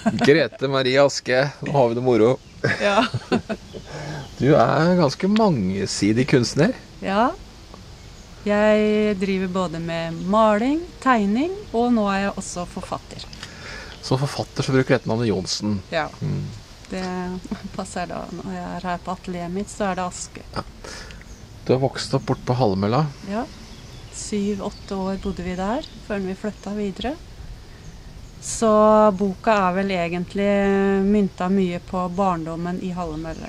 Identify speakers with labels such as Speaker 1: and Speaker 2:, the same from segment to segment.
Speaker 1: Grete Marie Aske, nå har vi det moro.
Speaker 2: Ja.
Speaker 1: Du ganske mangesidig kunstner.
Speaker 2: Ja. Jeg driver både med maling, tegning, og nå jeg også forfatter.
Speaker 1: Som forfatter så bruker du etternavnet Johnsen.
Speaker 2: Ja. Det passer da. Når jeg her på atelieret mitt, så det Aske.
Speaker 1: Ja. Du har vokst opp bort på Hallemølla.
Speaker 2: Ja. 7-8 år bodde vi der, før vi flyttet videre. Så boka vel egentlig mynta mye på barndommen i Hallemølla.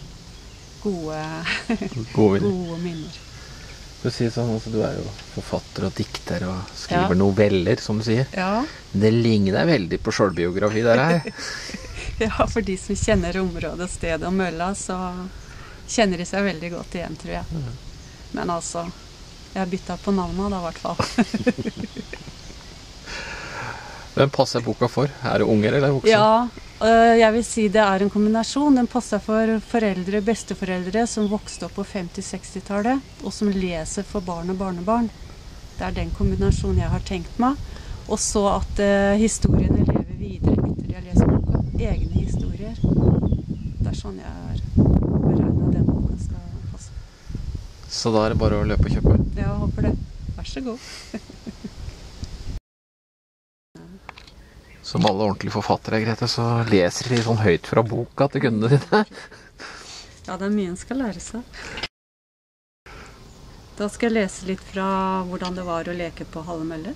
Speaker 2: Gode minner.
Speaker 1: Du sier sånn, altså, du jo forfatter og dikter og skriver noveller, som du sier.
Speaker 2: Ja.
Speaker 1: Det ligner deg veldig på selvbiografi der her.
Speaker 2: Ja, for de som kjenner området, stedet og mølla, så kjenner de seg veldig godt igjen, tror jeg. Men altså, jeg byttet på navnet da, i hvert fall.
Speaker 1: Hvem passer boka for? Det unger eller voksne?
Speaker 2: Ja, jeg vil si det en kombinasjon. Den passer for foreldre, besteforeldre som vokste opp på 50-60-tallet, og som leser for barn og barnebarn. Det den kombinasjonen jeg har tenkt meg. Og så at historiene lever videre etter de har lest boka. Egne historier. Det sånn jeg har beregnet den boka skal passe.
Speaker 1: Så da det bare å løpe og kjøpe?
Speaker 2: Ja, jeg håper det. Vær så god.
Speaker 1: Som alle ordentlige forfattere, Grete, så leser de sånn høyt fra boka til kundene dine.
Speaker 2: Ja, det mye en skal lære seg. Da skal jeg lese litt fra hvordan det var å leke på Hallemølla.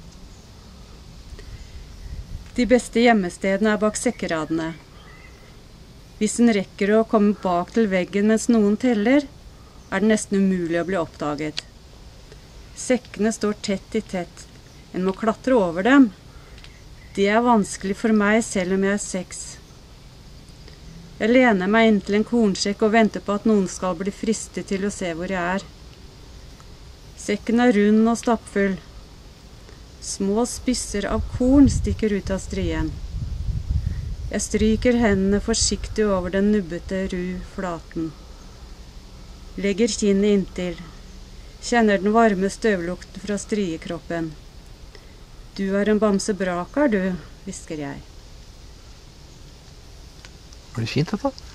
Speaker 2: De beste gjemmestedene bak sekkeradene. Hvis en rekker å komme bak til veggen mens noen teller, det nesten umulig å bli oppdaget. Sekkene står tett i tett. En må klatre over dem. Det vanskelig for meg selv om jeg 6. Jeg lener meg inntil en kornsekk og venter på at noen skal bli fristet til å se hvor jeg Sekken rund og stappfull. Små spisser av korn stikker ut av strien. Jeg stryker hendene forsiktig over den nubbete ru flaten. Legger kinnet inntil. Kjenner den varme støvlukten fra striekroppen. Du en bamsebrakar, du, hvisker jeg.
Speaker 1: Var det fint dette?